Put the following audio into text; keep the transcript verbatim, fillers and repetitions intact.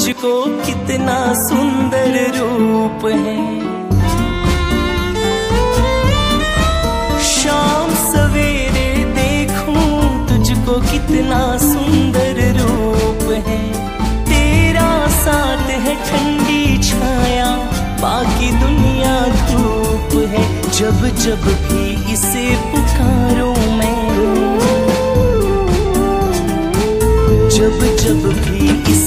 तुझको कितना सुंदर रूप है। शाम सवेरे देखूं तुझको कितना सुंदर रूप है। तेरा साथ है ठंडी छाया, बाकी दुनिया धूप है। जब जब भी इसे पुकारूं मैं, जब जब भी इसे